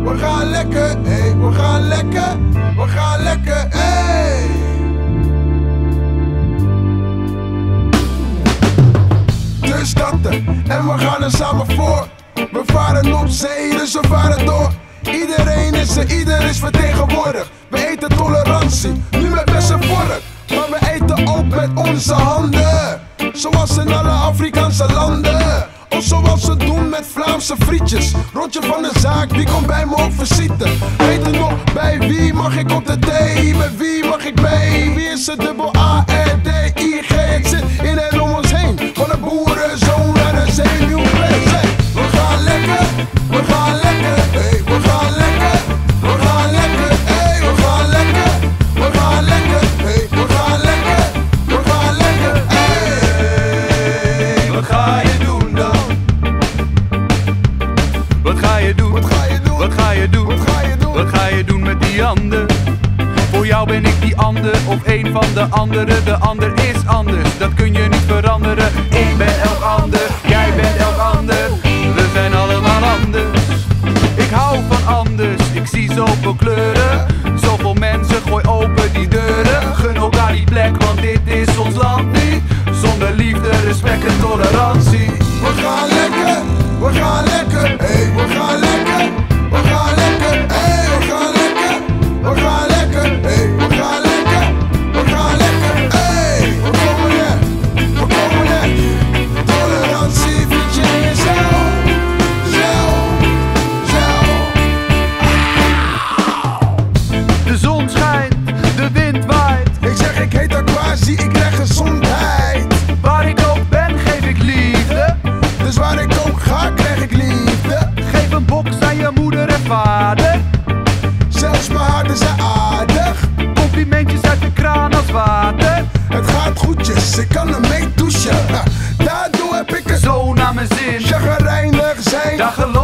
we gaan lekker, hey, we gaan lekker, we gaan lekker, hey. Dus dat en we gaan er samen voor. We varen op zee, dus we varen door. Iedereen is er, ieder is vertegenwoordigd. We eten tolerantie, nu met best en vork. Maar we eten ook met onze handen, zoals in alle Afrikaanse landen. Of zoals ze doen met Vlaamse frietjes. Rondje van de zaak, wie komt bij me op visite? Weet je nog, bij wie mag ik op de thee? Met wie mag ik mee? Wie is het dubbel A-R-D-I-G? Het zit in en om ons heen, van de boerenzoon naar de zenuwvlees. Hey, we gaan lekker, we gaan lekker, hey, we gaan lekker, we gaan lekker, hey, we gaan lekker, we gaan lekker, hey, we gaan lekker, we gaan lekker, hey. Wat ga je doen dan? Wat ga je doen? Wat ga je doen? Wat ga je doen? Wat ga je doen? Wat ga je doen met die ander? Voor jou ben ik die ander of een van de anderen. De ander is anders, dat kun je niet veranderen. Ik ben elk ander, jij bent elk ander. We zijn allemaal anders. Ik hou van anders, ik zie zoveel kleuren. Zoveel mensen, gooi open die deuren. Gun elkaar die plek, want dit is ons land niet. Zonder liefde, respect en tolerantie. We gaan lekker, we gaan lekker, hey, we gaan lekker, we gaan lekker, hey, we gaan lekker, we gaan lekker, hey, we gaan lekker, we gaan lekker, hey, we komen net, we komen net. Tolerantie vind je in jezelf, zelf, zelf. De zon schijnt, de wind waait. Ik zeg ik heet Aquasi, ik krijg gezondheid. Waar ik ook ben, geef ik liefde. Dus waar ik ook ga, krijg ik liefde. Geef een box aan je moeder en vader. Zelfs mijn hart is aardig. Complimentjes uit de kraan als water. Het gaat goedjes, ik kan ermee douchen. Daardoor heb ik het Zo naar mijn zin, chagrijnig zijn. daar geloof